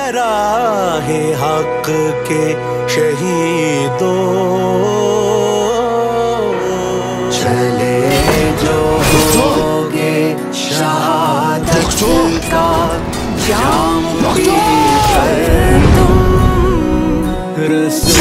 राहे हक के शहीदों, चले जो होगे शहादत का जाम पी कर तुम।